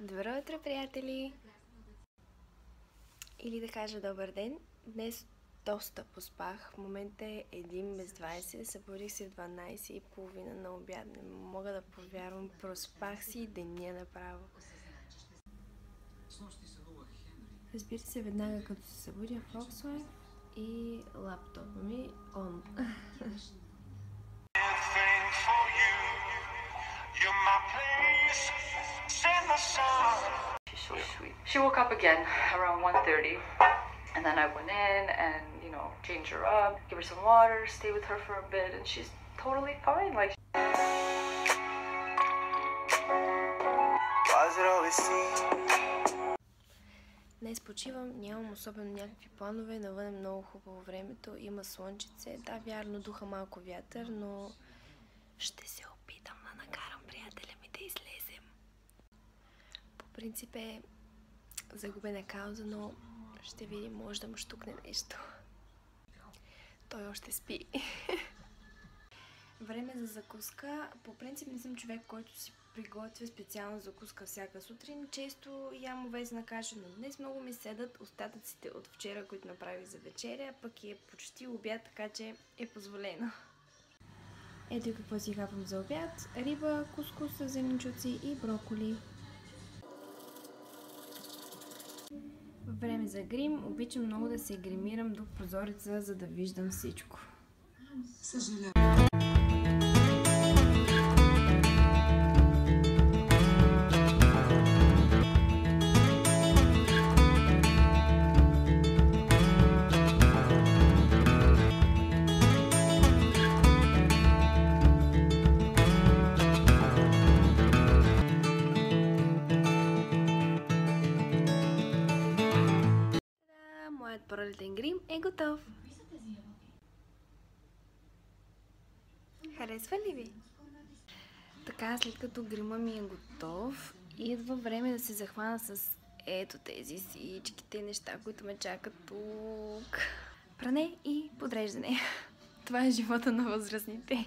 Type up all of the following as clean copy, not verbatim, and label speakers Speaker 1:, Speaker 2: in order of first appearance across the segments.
Speaker 1: Добро утро, приятели! Или да кажа добър ден. Днес доста поспах. В момента е 1 без 20. Събудих се в 12:30 на обяд. Не мога да повярвам. Проспах си деня направо. Разбира се, веднага като се събудя в Foxlife и лаптопа ми он.
Speaker 2: She's so sweet. She woke up again around 1:30, and then I went in and, changed her up, give her some water, stay with her for a bit, and she's totally fine. Like.
Speaker 1: Днес почивам, нямам особено някакви планове, навън е много хубаво времето, има слънчице. Да, вярно, духа малко вятър, но ще се опитам да накарам приятеля ми да излезем. По принцип е загубена кауза, но ще видим, може да му щукне нещо. Той още спи. Време за закуска. По принцип не съм човек, който си приготвя специална закуска всяка сутрин. Често ям овесена каша, но днес много ми седат остатъците от вчера, които направих за вечеря, пък е почти обяд, така че е позволено. Ето и какво си хапвам за обяд. Риба, кускус с зеленчуци и броколи. Време за грим. Обичам много да се гримирам до прозореца, за да виждам всичко.
Speaker 3: Съжалявам.
Speaker 1: Моят пролетен грим е готов. Харесва ли ви? Така, след като грима ми е готов, идва време да се захвана с ето тези всичките неща, които ме чакат тук. Пране и подреждане. Това е живота на възрастните.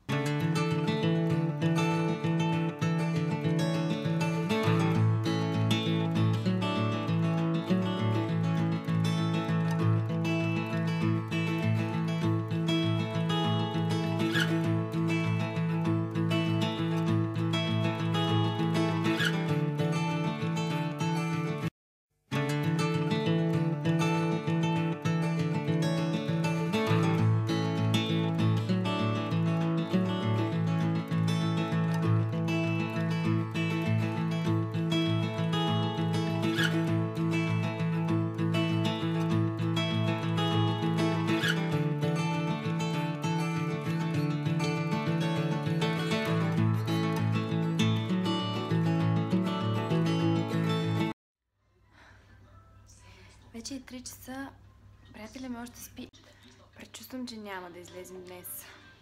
Speaker 1: Вече е 3 часа, приятеля ми още спи. Предчувствам, че няма да излезем днес.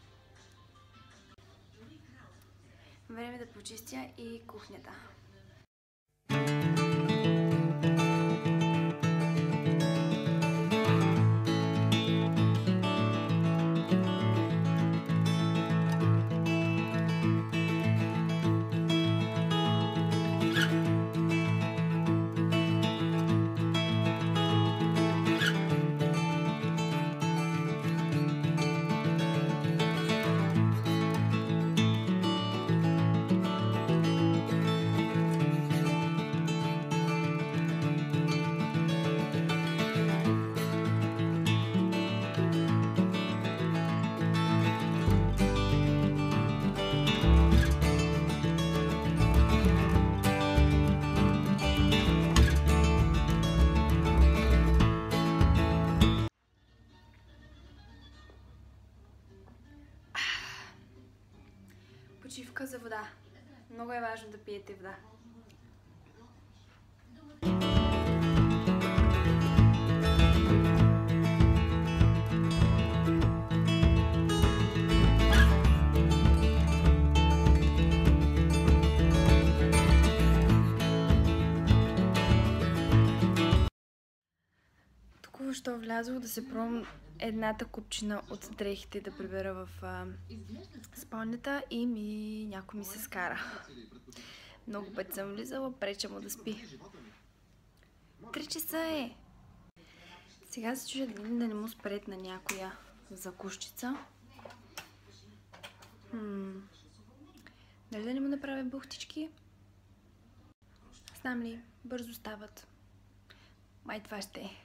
Speaker 1: Време да почистя и кухнята. Почивка за вода. Много е важно да пиете вода. Току-що влязох да се пробвам едната купчина от дрехите да прибера в спалнята и някой ми се скара. Много пъти съм влизала, преча му да спи. 3 часа е. Сега се чудя дали да не му спретна някоя закушчица. Дали да не му направя бухтички? Знам ли, бързо стават. Май това ще е.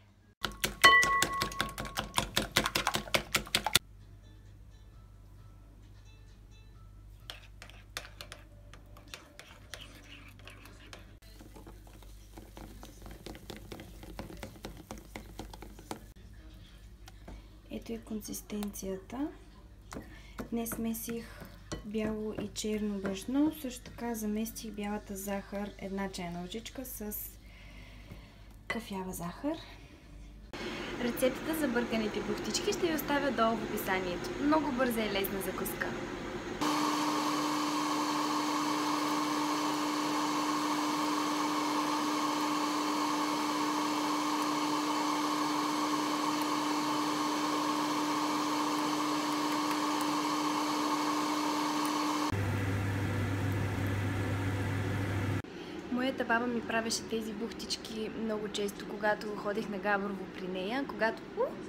Speaker 1: Ето е консистенцията. Днес смесих бяло и черно брашно. Също така заместих бялата захар, 1 чайна лъжичка с кафява захар. Рецептата за бърканите бухтички ще ви оставя долу в описанието. Много бърза и лесна закуска. Моята баба ми правеше тези бухтички много често, когато ходих на Габрово при нея, когато...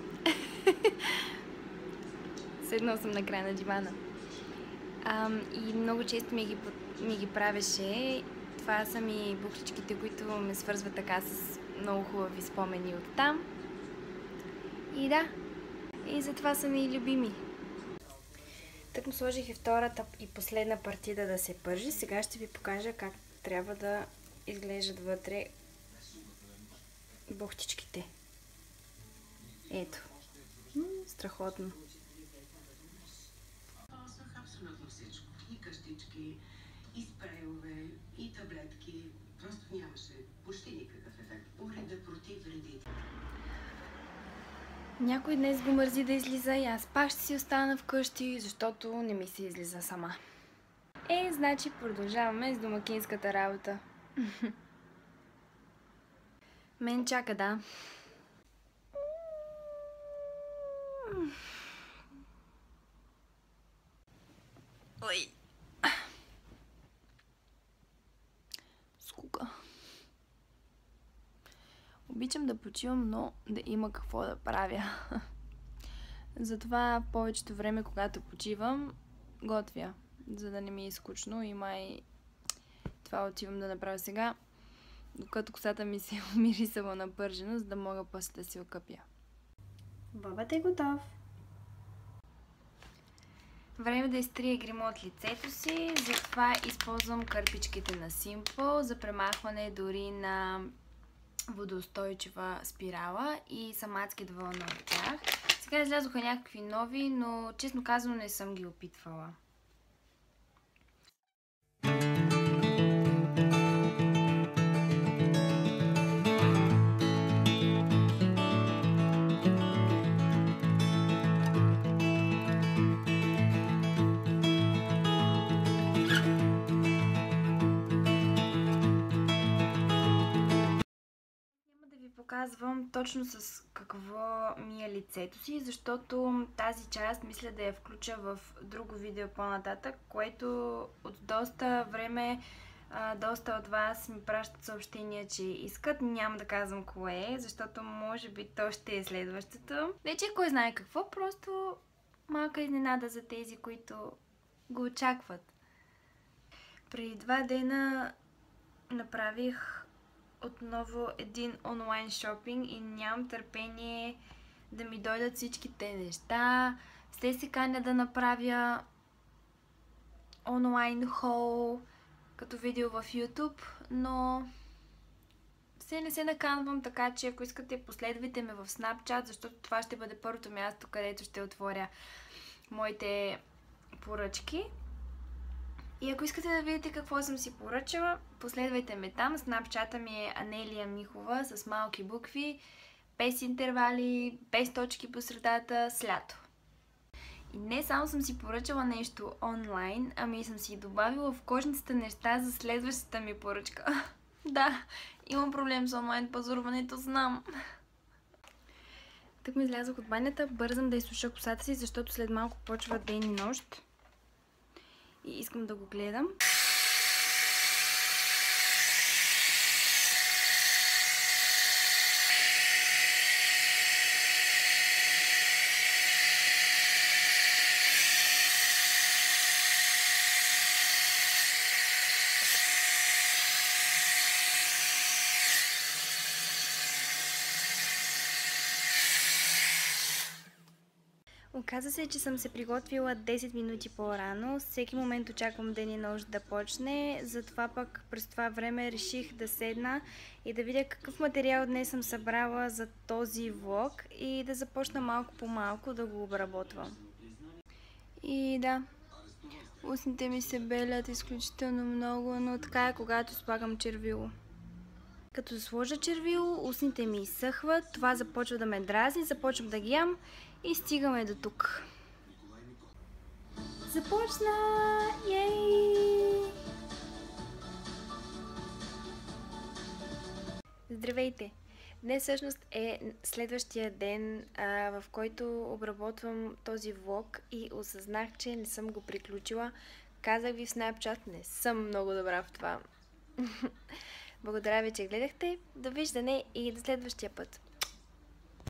Speaker 1: Седнал съм на края на дивана. И много често ми ги правеше. Това са ми бухтичките, които ме свързват така с много хубави спомени от там. И да, и затова са ми любими. Так му сложих и втората и последна партида да се пържи. Сега ще ви покажа как трябва да изглеждат вътре бухтичките. Ето. Страхотно.
Speaker 3: Ползвах абсолютно всичко. И къщички, и спрейове, и таблетки. Просто нямаше почти никакъв ефект. Уреда против вредите.
Speaker 1: Някой днес го мързи да излиза и аз пак ще си остана вкъщи, защото не ми се излиза сама. Значи продължаваме с домакинската работа. Мен чака, да. Ой. Скука. Обичам да почивам, но да има какво да правя. Затова повечето време, когато почивам, готвя, за да не ми е скучно и май това отивам да направя сега, докато косата ми се умирисала на пържено, за да мога после да си окъпя. Бобът е готов. Време да изтрия грима от лицето си, затова използвам кърпичките на Simple за премахване дори на водоустойчива спирала и съм адски доволна от тях. Сега излязоха някакви нови, но честно казано не съм ги опитвала. Показвам точно с какво ми е лицето си, защото тази част мисля да я включа в друго видео по-нататък, което от доста време доста от вас ми пращат съобщения, че искат. Няма да казвам кое е, защото може би то ще е следващото. Не че кой знае какво, просто малка изненада за тези, които го очакват. Преди 2 дена направих отново един онлайн шопинг и нямам търпение да ми дойдат всичките неща. Все се каня да направя онлайн хол като видео в YouTube, но все не се наканвам, така че ако искате, последвайте ме в Snapchat, защото това ще бъде първото място, където ще отворя моите поръчки. И ако искате да видите какво съм си поръчала, последвайте ме там. Снапчата ми е Анелия Михова с малки букви, без интервали, без точки по средата, с лято. И не само съм си поръчала нещо онлайн, ами съм си добавила в кошницата неща за следващата ми поръчка. Да, имам проблем с онлайн пазаруването, знам. Так ми излязох от банята, бързам да изсуша косата си, защото след малко почва ден и нощ. И искам да го гледам.
Speaker 4: Оказа се, че съм се приготвила 10 минути по-рано. Всеки момент очаквам ден и нощ да почне. Затова пък през това време реших да седна и да видя какъв материал днес съм събрала за този влог и да започна малко по малко да го обработвам. И да, устните ми се белят изключително много, но така е когато слагам червило. Като сложа червило, устните ми изсъхват, това започва да ме дразни, започвам да ги ям и стигаме до тук. Започна! Ей! Здравейте! Днес всъщност е следващия ден, в който обработвам този влог и осъзнах, че не съм го приключила. Казах ви в Snapchat, не съм много добра в това. Благодаря ви, че гледахте. Довиждане и до следващия път.